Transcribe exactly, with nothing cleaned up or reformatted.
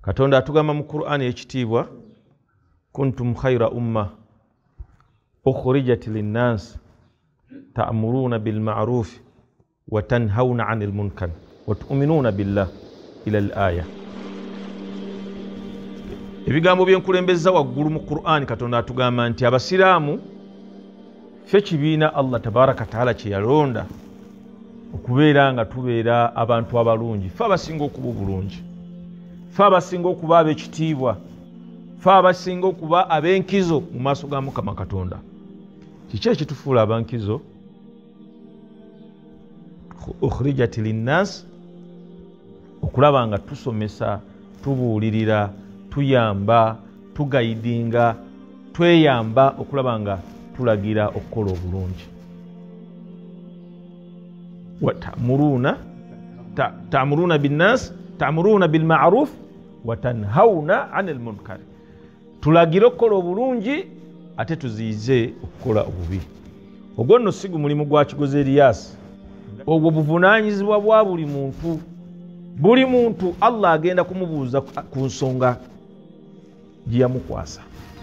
Katonda atugamba mu Qur'ani ekitiibwa kuntum khayra umma ukhrijat linnas ta'muruna bil ma'ruf wa tanhauna 'anil munkar wa tu'minuna billah ila al-aya. Ebigambo byenkulembeza waggulu mu Qur'ani Katonda atugamba nti abasiraamu ffe kibiina Allah tabaraka taala kye yalonda okubeera nga tubeera abantu abalungi, ffe abasinga okuba obulungi, ffe abasinga okuba ab'ekitiibwa, ffe abasinga okuba ab'enkizo mu maaso ga Mukama Katonda. Kiki ekitufuula abankizo? Ukhrijat linnas, okulaba nga tusomesa, tubuulirira, tuyamba, tugayidinga, tweyamba okulaba nga tulagira okukola obulungi. Wa ta'muruna ta'muruna bin nas ta'muruna bil ma'ruf wa tanhauna 'anil munkar. Tulagira okukola obulungi ate tuziize okukola obubi. Ogwo nno si mulimu gwa Kigozi Erias, ogwo buvunaanyizibwa bwa buli muntu. Buli muntu Allah agenda kumubuuza ku nsonga gye yamukwasa.